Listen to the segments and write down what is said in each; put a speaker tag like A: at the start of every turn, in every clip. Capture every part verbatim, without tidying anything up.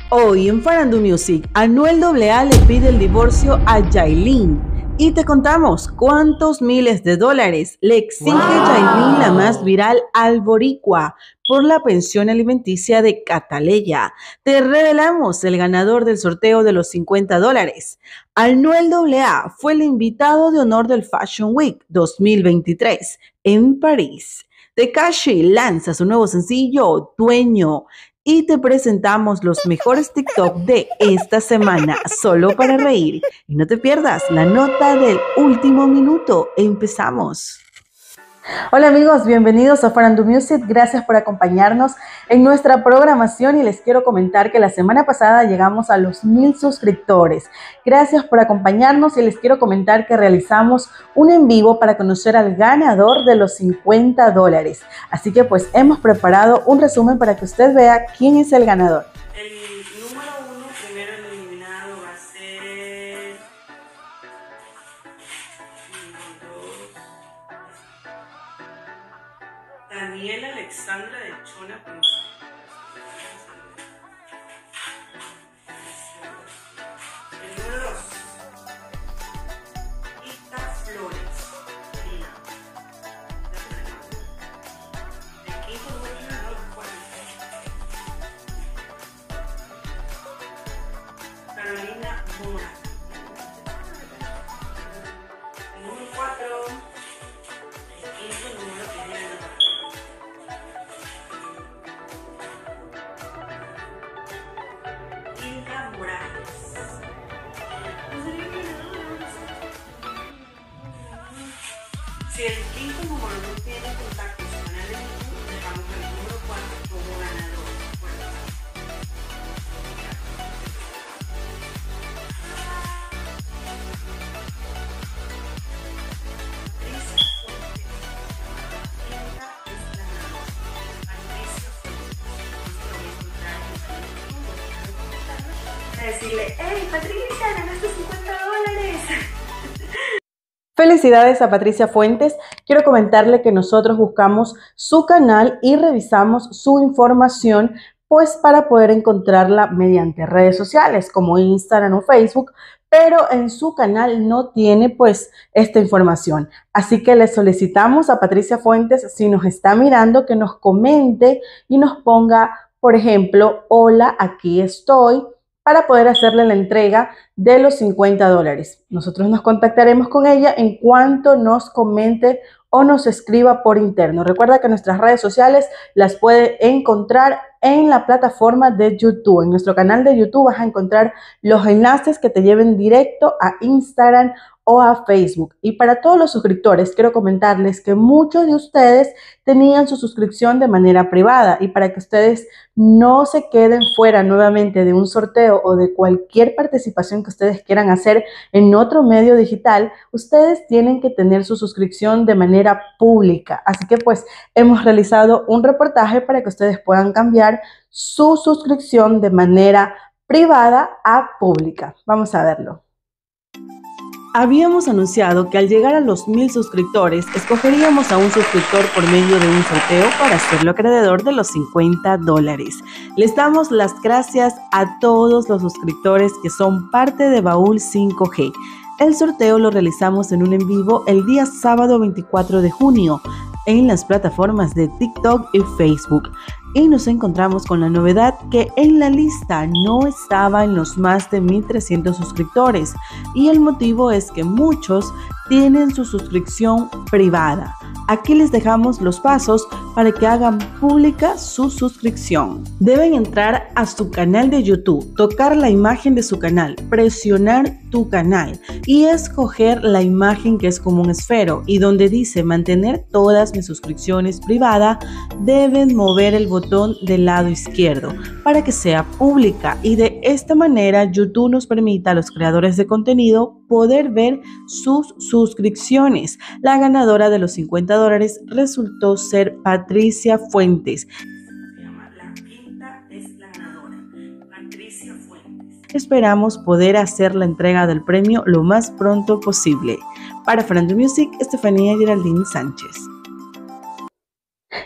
A: Hoy en Farandu Music, Anuel doble A le pide el divorcio a Yailin y te contamos cuántos miles de dólares le exige wow. Yailin, la más viral, al boricua por la pensión alimenticia de Cataleya. Te revelamos el ganador del sorteo de los cincuenta dólares. Anuel doble A fue el invitado de honor del Fashion Week dos mil veintitrés en París. Tekashi lanza su nuevo sencillo, Dueño, y te presentamos los mejores TikTok de esta semana, solo para reír. Y no te pierdas la nota del último minuto. Empezamos. Hola amigos, bienvenidos a Farandu Music. Gracias por acompañarnos en nuestra programación y les quiero comentar que la semana pasada llegamos a los mil suscriptores. Gracias por acompañarnos y les quiero comentar que realizamos un en vivo para conocer al ganador de los cincuenta dólares. Así que pues hemos preparado un resumen para que usted vea quién es el ganador.
B: El número uno, primero eliminado, va a ser... Daniela Alexandra de Chona Cruz. El número dos, Ita Flores. Lina. El quinto número no lo recuerdo. Carolina Mora. El número cuatro, el quinto número que viene de Si el quinto número no tiene contacto con su canal de YouTube, dejamos el número cuatro como ganador. Decirle, hey Patricia, ganaste cincuenta dólares.
A: Felicidades a Patricia Fuentes. Quiero comentarle que nosotros buscamos su canal y revisamos su información pues para poder encontrarla mediante redes sociales como Instagram o Facebook, pero en su canal no tiene pues esta información. Así que le solicitamos a Patricia Fuentes, si nos está mirando, que nos comente y nos ponga, por ejemplo, hola, aquí estoy, para poder hacerle la entrega de los cincuenta dólares. Nosotros nos contactaremos con ella en cuanto nos comente o nos escriba por interno. Recuerda que nuestras redes sociales las puede encontrar en la plataforma de YouTube. En nuestro canal de YouTube vas a encontrar los enlaces que te lleven directo a Instagram o a Facebook. Y para todos los suscriptores, quiero comentarles que muchos de ustedes tenían su suscripción de manera privada y para que ustedes no se queden fuera nuevamente de un sorteo o de cualquier participación que ustedes quieran hacer en otro medio digital, ustedes tienen que tener su suscripción de manera pública. Así que pues hemos realizado un reportaje para que ustedes puedan cambiar su suscripción de manera privada a pública. Vamos a verlo. Habíamos anunciado que al llegar a los mil suscriptores, escogeríamos a un suscriptor por medio de un sorteo para hacerlo acreedor de los cincuenta dólares. Les damos las gracias a todos los suscriptores que son parte de Baúl cinco G. El sorteo lo realizamos en un en vivo el día sábado veinticuatro de junio en las plataformas de TikTok y Facebook. Y nos encontramos con la novedad que en la lista no estaba en los más de mil trescientos suscriptores y el motivo es que muchos tienen su suscripción privada. Aquí les dejamos los pasos para que hagan pública su suscripción. Deben entrar a su canal de YouTube, tocar la imagen de su canal, presionar tu canal y escoger la imagen que es como un esfero y donde dice mantener todas mis suscripciones privadas, deben mover el botón del lado izquierdo para que sea pública y de esta manera YouTube nos permita a los creadores de contenido poder ver sus suscripciones. La ganadora de los cincuenta dólares resultó ser Patricia Fuentes.
B: La quinta es la ganadora, Patricia Fuentes.
A: Esperamos poder hacer la entrega del premio lo más pronto posible. Para Farandu Music, Estefanía Geraldine Sánchez.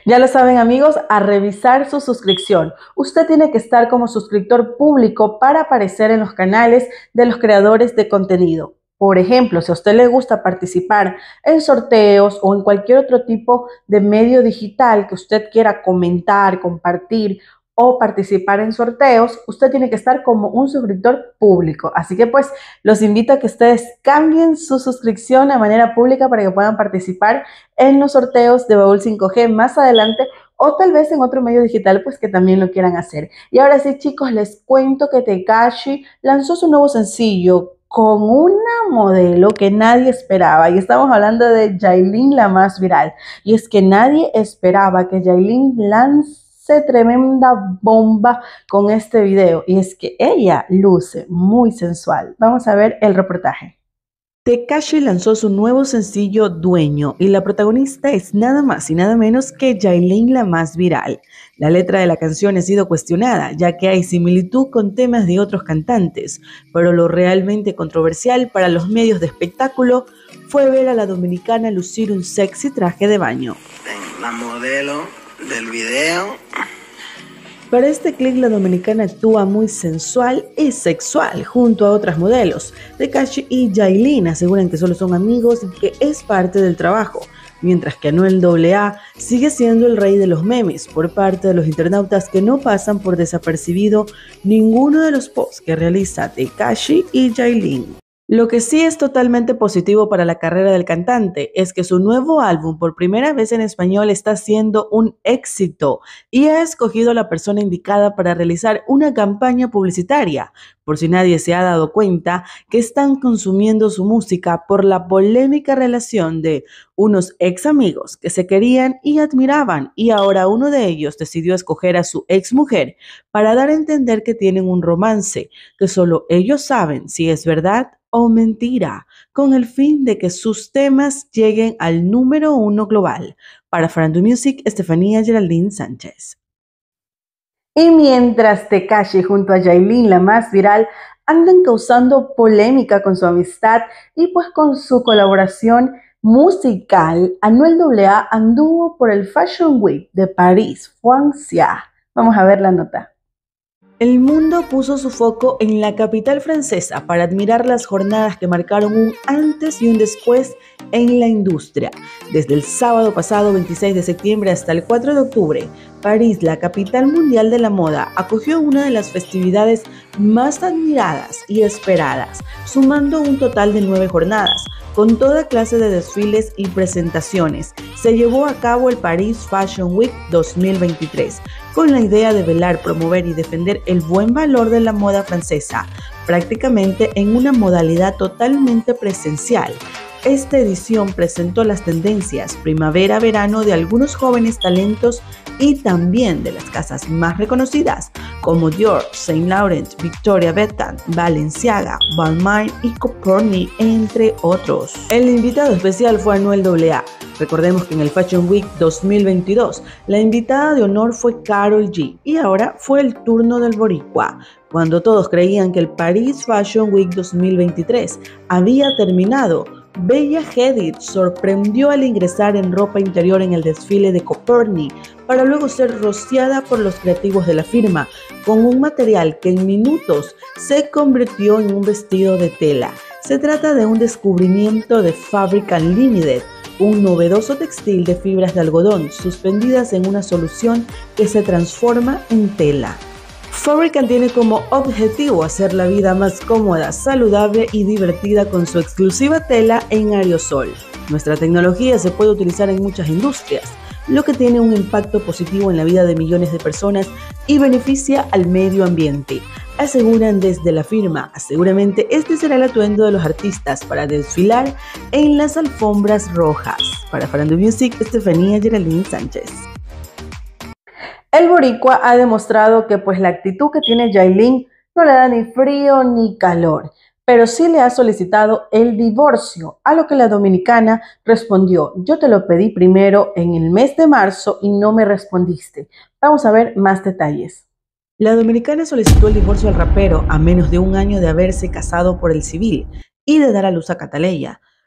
A: Ya lo saben amigos, a revisar su suscripción. Usted tiene que estar como suscriptor público para aparecer en los canales de los creadores de contenido. Por ejemplo, si a usted le gusta participar en sorteos o en cualquier otro tipo de medio digital que usted quiera comentar, compartir o participar en sorteos, usted tiene que estar como un suscriptor público. Así que pues los invito a que ustedes cambien su suscripción de manera pública para que puedan participar en los sorteos de Baúl cinco G más adelante o tal vez en otro medio digital pues que también lo quieran hacer. Y ahora sí chicos, les cuento que Tekashi lanzó su nuevo sencillo con una modelo que nadie esperaba, y estamos hablando de Yailin, la más viral. Y es que nadie esperaba que Yailin lance tremenda bomba con este video, y es que ella luce muy sensual. Vamos a ver el reportaje. Tekashi lanzó su nuevo sencillo Dueño y la protagonista es nada más y nada menos que Yailin, la más viral. La letra de la canción ha sido cuestionada ya que hay similitud con temas de otros cantantes, pero lo realmente controversial para los medios de espectáculo fue ver a la dominicana lucir un sexy traje de baño.
C: La modelo del video.
A: Para este clip la dominicana actúa muy sensual y sexual junto a otras modelos. Tekashi y Yailin aseguran que solo son amigos y que es parte del trabajo, mientras que Anuel doble A sigue siendo el rey de los memes por parte de los internautas que no pasan por desapercibido ninguno de los posts que realiza Tekashi y Yailin. Lo que sí es totalmente positivo para la carrera del cantante es que su nuevo álbum por primera vez en español está siendo un éxito y ha escogido a la persona indicada para realizar una campaña publicitaria, por si nadie se ha dado cuenta que están consumiendo su música por la polémica relación de unos ex amigos que se querían y admiraban, y ahora uno de ellos decidió escoger a su ex mujer para dar a entender que tienen un romance, que solo ellos saben si es verdad o mentira, con el fin de que sus temas lleguen al número uno global. Para Farandou Music, Estefanía Geraldine Sánchez. Y mientras Tekashi junto a Yailin, la más viral, andan causando polémica con su amistad y pues con su colaboración musical, Anuel doble A anduvo por el Fashion Week de París, Francia. Vamos a ver la nota. El mundo puso su foco en la capital francesa para admirar las jornadas que marcaron un antes y un después en la industria. Desde el sábado pasado veintiséis de septiembre hasta el cuatro de octubre, París, la capital mundial de la moda, acogió una de las festividades más admiradas y esperadas, sumando un total de nueve jornadas, con toda clase de desfiles y presentaciones. Se llevó a cabo el Paris Fashion Week dos mil veintitrés, con la idea de velar, promover y defender el buen valor de la moda francesa, prácticamente en una modalidad totalmente presencial. Esta edición presentó las tendencias primavera-verano de algunos jóvenes talentos y también de las casas más reconocidas como Dior, Saint Laurent, Victoria Beckham, Balenciaga, Balmain y Coperni, entre otros. El invitado especial fue Anuel doble A. Recordemos que en el Fashion Week dos mil veintidós la invitada de honor fue Karol G y ahora fue el turno del boricua. Cuando todos creían que el Paris Fashion Week dos mil veintitrés había terminado, Bella Hadid sorprendió al ingresar en ropa interior en el desfile de Coperni para luego ser rociada por los creativos de la firma con un material que en minutos se convirtió en un vestido de tela. Se trata de un descubrimiento de Fabric Unlimited, un novedoso textil de fibras de algodón suspendidas en una solución que se transforma en tela. Fabric tiene como objetivo hacer la vida más cómoda, saludable y divertida con su exclusiva tela en aerosol. Nuestra tecnología se puede utilizar en muchas industrias, lo que tiene un impacto positivo en la vida de millones de personas y beneficia al medio ambiente, aseguran desde la firma. Seguramente este será el atuendo de los artistas para desfilar en las alfombras rojas. Para Farandou Music, Estefanía Geraldine Sánchez. El boricua ha demostrado que pues la actitud que tiene Yailin no le da ni frío ni calor, pero sí le ha solicitado el divorcio, a lo que la dominicana respondió: yo te lo pedí primero en el mes de marzo y no me respondiste. Vamos a ver más detalles. La dominicana solicitó el divorcio al rapero a menos de un año de haberse casado por el civil y de dar a luz a Cataleya.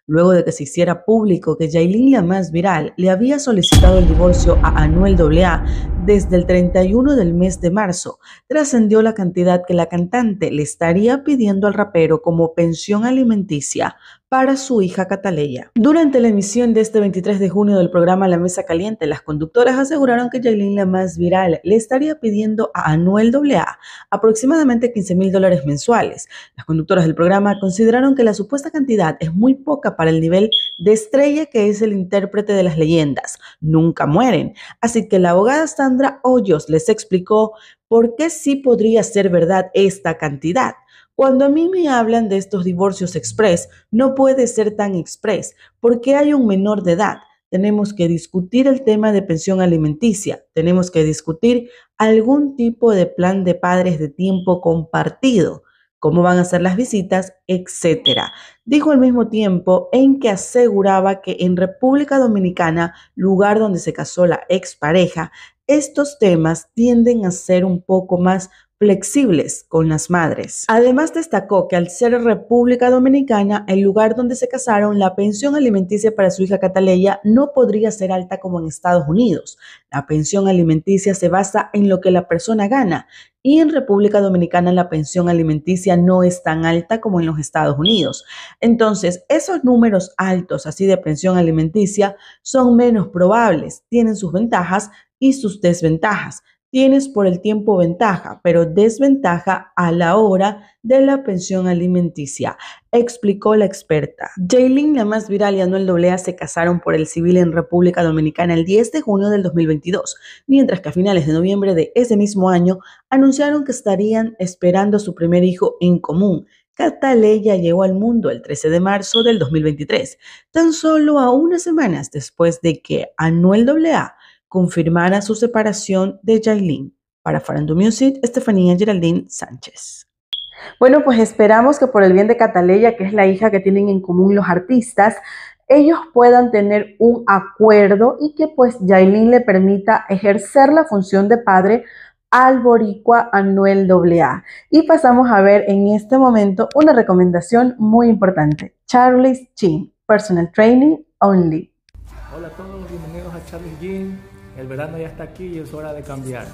A: luego de que se hiciera público que Yailin, la más viral, le había solicitado el divorcio a Anuel A A desde el treinta y uno del mes de marzo. Trascendió la cantidad que la cantante le estaría pidiendo al rapero como pensión alimenticia para su hija Cataleya. Durante la emisión de este veintitrés de junio del programa La Mesa Caliente, las conductoras aseguraron que Yailin, la más viral, le estaría pidiendo a Anuel A A aproximadamente quince mil dólares mensuales. Las conductoras del programa consideraron que la supuesta cantidad es muy poca para el nivel de estrella que es el intérprete de las leyendas. Nunca mueren. Así que la abogada Sandra Hoyos les explicó por qué sí podría ser verdad esta cantidad. Cuando a mí me hablan de estos divorcios express, no puede ser tan express porque hay un menor de edad. Tenemos que discutir el tema de pensión alimenticia, tenemos que discutir algún tipo de plan de padres de tiempo compartido, cómo van a ser las visitas, etcétera. Dijo al mismo tiempo en que aseguraba que en República Dominicana, lugar donde se casó la expareja, estos temas tienden a ser un poco más flexibles con las madres. Además destacó que al ser República Dominicana el lugar donde se casaron, la pensión alimenticia para su hija Cataleya no podría ser alta como en Estados Unidos. La pensión alimenticia se basa en lo que la persona gana y en República Dominicana la pensión alimenticia no es tan alta como en los Estados Unidos. Entonces, esos números altos así de pensión alimenticia son menos probables, tienen sus ventajas y sus desventajas. Tienes por el tiempo ventaja, pero desventaja a la hora de la pensión alimenticia, explicó la experta. Yailin, la más viral, y Anuel A A se casaron por el civil en República Dominicana el diez de junio del dos mil veintidós, mientras que a finales de noviembre de ese mismo año anunciaron que estarían esperando a su primer hijo en común. Cataleya llegó al mundo el trece de marzo del dos mil veintitrés, tan solo a unas semanas después de que Anuel A A confirmara su separación de Yailin. Para Farandu Music, Estefanía Geraldine Sánchez. Bueno, pues esperamos que por el bien de Cataleya, que es la hija que tienen en común los artistas, ellos puedan tener un acuerdo y que pues Yailin le permita ejercer la función de padre al boricua Anuel A A. Y pasamos a ver en este momento una recomendación muy importante. Charlie's Gym, Personal Training Only.
D: Hola a todos, bienvenidos a Charlie's Gym. El verano ya está aquí y es hora de cambiar.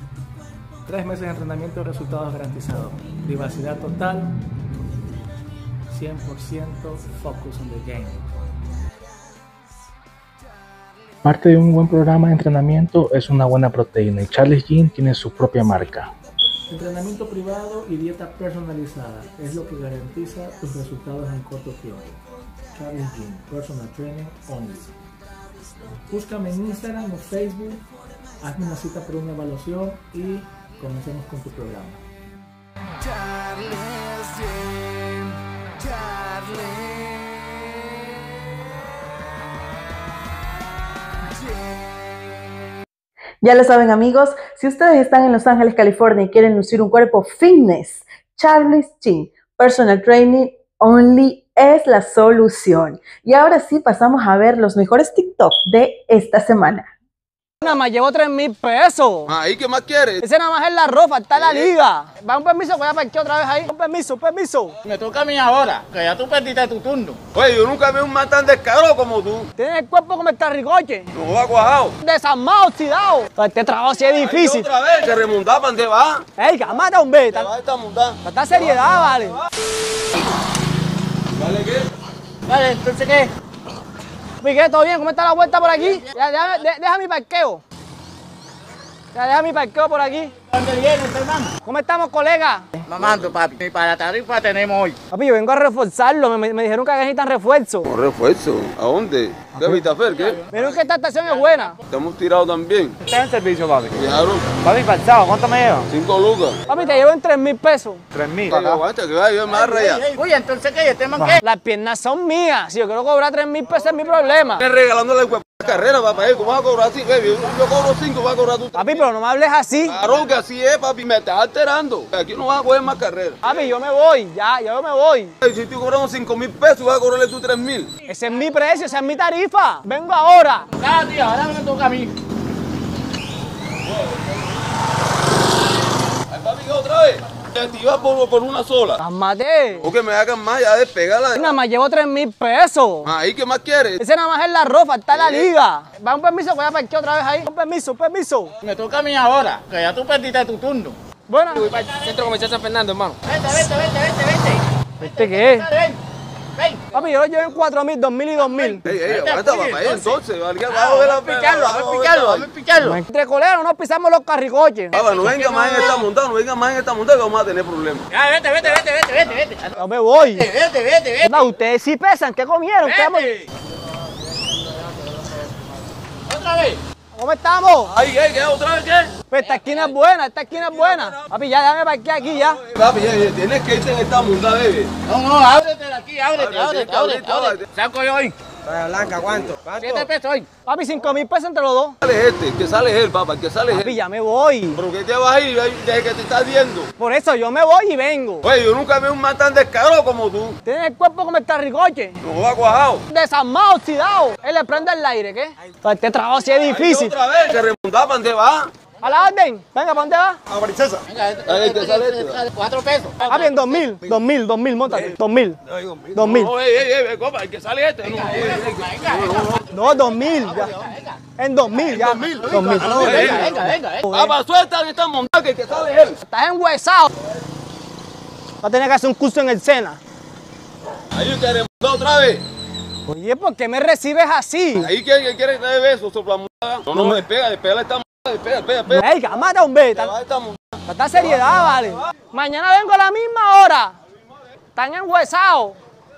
D: Tres meses de entrenamiento, resultados garantizados. Privacidad total, cien por ciento focus on the game. Parte de un buen programa de entrenamiento es una buena proteína y Charlie's Gym tiene su propia marca. Entrenamiento privado y dieta personalizada es lo que garantiza tus resultados en corto tiempo. Charlie's Gym, Personal Training Only. Búscame en Instagram o Facebook, hazme una cita por una evaluación y comencemos con tu programa. Charlie's Gym, Charlie's Gym.
A: Ya lo saben, amigos, si ustedes están en Los Ángeles, California y quieren lucir un cuerpo fitness, Charlie's Gym, Personal Training Only es la solución. Y ahora sí pasamos a ver los mejores TikTok de esta semana.
E: Nada más llevo tres mil pesos.
F: Ahí, ¿qué más quieres?
E: Ese nada más es la ropa, está en la liga. Va un permiso, voy a parquear otra vez ahí. Un permiso, un permiso.
G: Me toca a mí ahora, que ya tú perdiste tu turno.
F: Oye, yo nunca vi un man tan descarado como tú.
E: Tienes el cuerpo como el carricoche.
F: No va cuajado.
E: Desarmado, oxidado. Este trabajo sí es difícil.
F: Otra vez, que remontaban, ¿te va?
E: Ey, cámate, hombre.
F: Te va esta montada.
E: Esta seriedad, vale.
F: ¿Vale qué?
E: Vale, entonces, ¿qué? Piqué, ¿todo bien? ¿Cómo está la vuelta por aquí? Ya, deja, de, deja mi parqueo. Ya, deja mi parqueo por aquí.
G: ¿Dónde vienes, hermano?
E: ¿Cómo estamos, colega?
G: Mamando, papi. Ni para la tarifa tenemos hoy.
E: Papi, yo vengo a reforzarlo. Me, me, me dijeron que necesitan refuerzo.
F: ¿Un refuerzo? ¿A dónde? ¿Qué Vitafer? ¿Qué?
E: Me dijeron que esta estación es buena.
F: Estamos tirados también.
G: ¿Está en servicio, papi?
F: Claro.
G: Papi, pasado, ¿cuánto me lleva?
F: Cinco lucas.
E: Papi, te llevo en tres mil pesos.
G: Tres mil.
F: Oye, aguanta, que vaya, yo me agarra ya.
G: Oye, entonces, ¿qué? ¿Este man qué?
E: Las piernas son mías. Si yo quiero cobrar tres mil pesos es mi problema.
F: Estás regalándole la carrera, papá. ¿Cómo vas a cobrar así, baby? Yo, yo cobro cinco, vas a cobrar tú.
E: Papi, pero no me hables así.
F: Claro que así es, papi. Me estás alterando. Aquí no vas a coger más carrera.
E: Papi, yo me voy. Ya, yo me voy.
F: Si estoy cobrando cinco mil pesos, vas a cobrarle tú tres mil.
E: Ese es mi precio, esa es mi tarifa. Vengo ahora.
G: Ah, tío, ahora me toca a mí.
F: Ay, papi, ¿qué otra vez? Te activas por, por una sola.
E: Cálmate.
F: O que me hagan más, ya despegala.
E: Nada más llevo tres mil pesos.
F: Ahí, ¿qué más quieres?
E: Ese nada más es la ropa, está la liga. Va un permiso, voy a parquear otra vez ahí. Un permiso, un permiso.
G: Me toca a mí ahora, que ya tú perdiste tu turno.
E: Bueno.
G: Voy para el centro comercial San Fernando, hermano.
E: Vente, vente, vente, vente, vente. ¿Vente qué? Ven, ven. Papi, yo lo llevo en cuatro mil, dos mil y dos mil.
F: Ey, ey, aguanta, papá, ahí entonces. Vamos a ver la
G: Picarlo, a ver picarlo, a ver picarlo.
E: Entre coleros no pisamos los carricoches.
F: Papá, no venga más en esta montada, no venga más en esta montada que vamos a tener problemas.
G: Ya, vete, vete, vete, vete, vete, vete.
E: Yo me voy.
G: Vete, vete, vete.
E: No, ustedes sí pesan, ¿qué comieron? ¿Qué hemos-
G: Vete. Otra vez.
E: ¿Cómo estamos?
F: Ay, ¿qué? ¿Qué? ¿Otra vez qué?
E: Pues esta esquina es buena, esta esquina es buena. Papi, ya déjame parquear aquí ya.
F: Papi, ya, ya, tienes que irte en esta montada, bebé.
G: No, no, ábrete de aquí, ábrete,
F: Ábrete,
G: ábrete,
F: ábrete,
G: ábrete,
F: ábrete.
G: ábrete. Saco yo hoy.
C: Blanca, ¿cuánto?
G: Siete pesos hoy.
E: Papi, cinco mil pesos entre los dos.
F: Sale este, el que sale es él, papá, el que sale es
E: Papi,
F: él.
E: ya me voy.
F: ¿Pero qué te vas a ir desde que te estás viendo?
E: Por eso yo me voy y vengo.
F: Oye, yo nunca vi un man tan descarado como tú.
E: Tienes el cuerpo como el carricoche.
F: No va cuajado.
E: Desarmado, oxidado. Él le prende el aire, ¿qué? Pues este trabajo sí es difícil.
F: Otra vez, que remontaba, ¿para dónde va?
E: A la orden. Venga, ¿para dónde va?
F: A princesa.
G: Venga, este,
F: Ahí,
G: este,
F: ¿qué sale
G: este,
F: este?
G: este, cuatro pesos.
E: Papi, en dos mil. Dos mil, dos mil, montate. Dos mil. Dos mil.
F: No, ey, ey, ey, copa, el que sale este. No,
E: No, dos mil. Ya. En dos mil, ya. Dos mil. Dos mil.
G: Venga, venga, venga. eh.
F: Papá, suelta en esta montada que el que sale es él.
E: Estás enhuesado. Va a tener que hacer un curso en el Sena.
F: Ahí te remontó otra vez.
E: Oye, ¿por qué me recibes así?
F: Ahí quiere, quiere traer besos, sopla montada. No, no, despega, despega esta montada, despega, despega, despega.
E: Ey, cámate, hombre.
F: Te va esta montada.
E: Tanta seriedad, vale. Mañana vengo a la misma hora. Están enhuesados.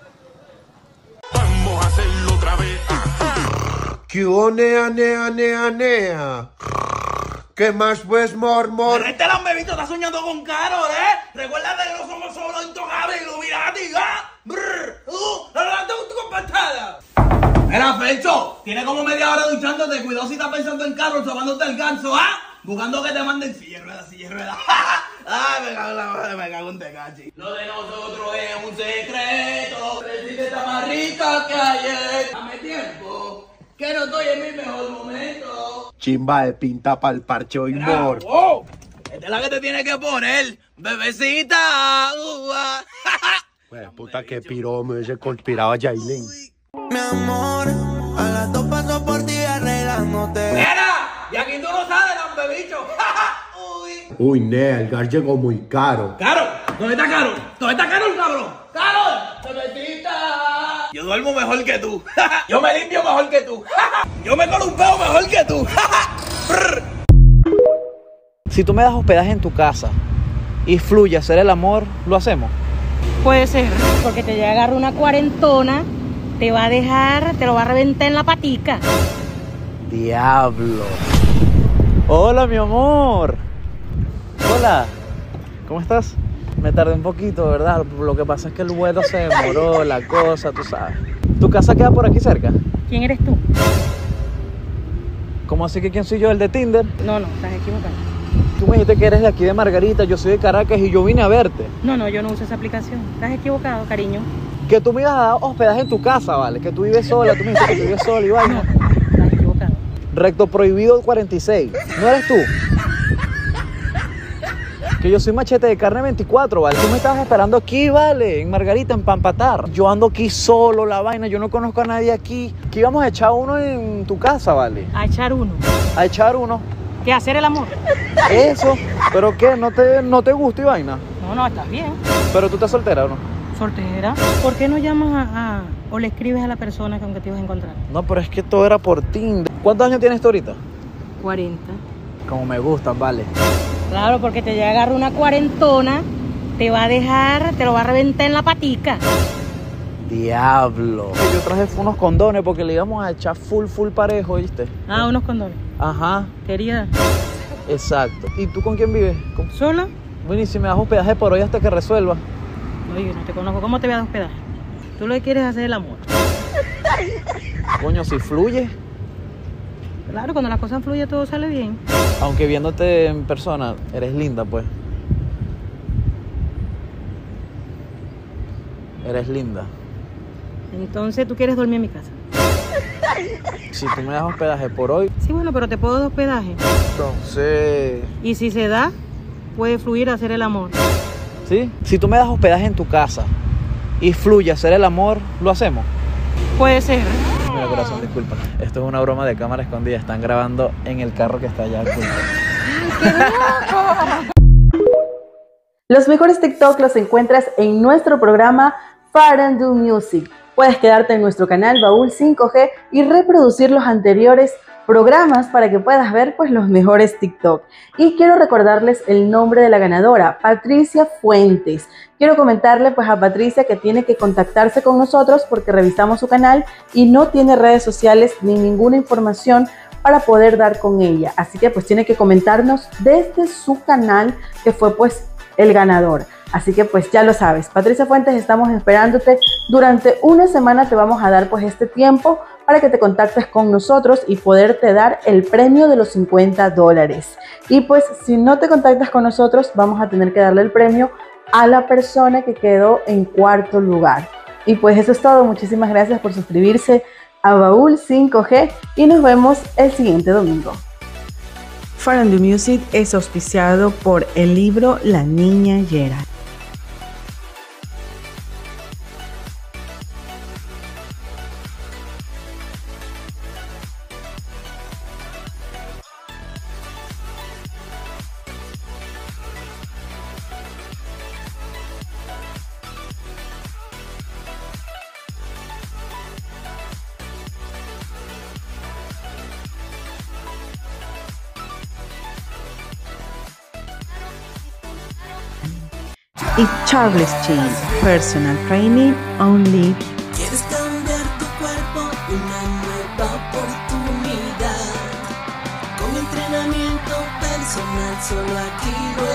H: ¿Qué hubo, nea, nea, nea, nea? ¿Qué más pues, mor, mor?
I: Este lambevito está soñando con Carol, ¿eh? Recuerda que no somos solo intocables y Illuminati, ¿ah? Brrr, uh, no la tengo tu compartada. Era Fecho, tiene como media hora duchándote, cuidado si estás pensando en Carol, sobándote el ganso, ¿ah? Buscando que te manden silla de ruedas, silla de ruedas. Ay, me cago en la madre, me cago en Tecachi. Lo de nosotros es un secreto, Resiste está más rica que ayer. Dame tiempo, que no estoy en mi mejor momento.
H: Chimba de pinta pa'l parche hoy, mor.
I: ¡Oh! Esta es la que te tiene que poner, bebecita. Uh, ah.
H: Pues puta que piró, me hubiese conspirado a Yailin.
C: Mi amor, a las dos paso por ti arreglándote.
I: ¡Mira! Y aquí tú no sabes, lambebicho. Uy.
H: Uy, nea, el gas llegó muy caro.
I: ¡Carol! ¿Dónde está Carol? ¿Dónde está Carol, cabrón? ¡Carol! ¡Bebecita! Yo duermo mejor que tú. Yo me limpio mejor que tú. Yo me columpeo mejor que tú.
E: Si tú me das hospedaje en tu casa y fluye hacer el amor, ¿lo hacemos?
J: Puede ser, porque te llega a agarrar una cuarentona, te va a dejar, te lo va a reventar en la patica.
E: Diablo. Hola, mi amor. Hola. ¿Cómo estás? Me tardé un poquito, ¿verdad? Lo que pasa es que el vuelo se demoró, la cosa, tú sabes. ¿Tu casa queda por aquí cerca?
J: ¿Quién eres tú?
E: ¿Cómo así que quién soy yo, el de Tinder?
J: No, no, estás equivocado.
E: Tú me dijiste que eres de aquí de Margarita, yo soy de Caracas y yo vine a verte.
J: No, no, yo no uso esa aplicación. Estás equivocado, cariño.
E: Que tú me ibas a dar hospedaje en tu casa, ¿vale? Que tú vives sola, tú me dijiste que tú vives sola y vaina.
J: Estás equivocado.
E: Recto prohibido cuarenta y seis. ¿No eres tú? Que yo soy machete de carne veinticuatro, ¿vale? Tú me estabas esperando aquí, ¿vale? En Margarita, en Pampatar. Yo ando aquí solo, la vaina, yo no conozco a nadie aquí. Que íbamos a echar uno en tu casa, ¿vale?
J: A echar uno.
E: A echar uno.
J: ¿Qué hacer el amor?
E: Eso. ¿Pero qué? ¿No te, no te gusta y vaina?
J: No, no, estás bien.
E: ¿Pero tú estás soltera o no?
J: Soltera. ¿Por qué no llamas a, a o le escribes a la persona con que te ibas a encontrar?
E: No, pero es que todo era por Tinder. ¿Cuántos años tienes tú ahorita?
J: cuarenta.
E: Como me gustan, vale.
J: Claro, porque te llega a agarrar una cuarentona, te va a dejar, te lo va a reventar en la patica.
E: Diablo. Yo traje unos condones porque le íbamos a echar full, full parejo, ¿viste?
J: Ah, unos condones.
E: Ajá.
J: Querida.
E: Exacto. ¿Y tú con quién vives? ¿Con...
J: ¿Sola?
E: Bueno, y si me das hospedaje por hoy hasta que resuelva.
J: Oye, no te conozco. ¿Cómo te voy a dar hospedaje? Tú lo que quieres es hacer el amor.
E: Coño, si fluye.
J: Claro, cuando las cosas fluyen todo sale bien.
E: Aunque viéndote en persona, eres linda, pues. Eres linda.
J: Entonces, ¿tú quieres dormir en mi casa?
E: Si tú me das hospedaje por hoy...
J: Sí, bueno, pero te puedo dar hospedaje.
E: Entonces...
J: Y si se da, puede fluir a hacer el amor.
E: ¿Sí? Si tú me das hospedaje en tu casa y fluye hacer el amor, ¿lo hacemos?
J: Puede ser.
E: Mira, corazón, disculpa. Esto es una broma de cámara escondida. Están grabando en el carro que está allá oculto.
A: Los mejores TikTok los encuentras en nuestro programa Farandoo Music. Puedes quedarte en nuestro canal Baúl cinco G y reproducir los anteriores programas para que puedas ver pues los mejores TikTok. Y quiero recordarles el nombre de la ganadora, Patricia Fuentes. Quiero comentarle pues a Patricia que tiene que contactarse con nosotros porque revisamos su canal y no tiene redes sociales ni ninguna información para poder dar con ella. Así que pues tiene que comentarnos desde su canal que fue pues el ganador. Así que pues ya lo sabes, Patricia Fuentes, estamos esperándote. Durante una semana te vamos a dar pues este tiempo para que te contactes con nosotros y poderte dar el premio de los cincuenta dólares. Y pues si no te contactas con nosotros, vamos a tener que darle el premio a la persona que quedó en cuarto lugar. Y pues eso es todo. Muchísimas gracias por suscribirse a Baúl cinco G y nos vemos el siguiente domingo. Farandoo Music es auspiciado por el libro La Niña Yera. Y Charles Chin, Personal Training Only.
C: ¿Quieres cambiar tu cuerpo? Una nueva oportunidad. Con entrenamiento personal, solo aquí lo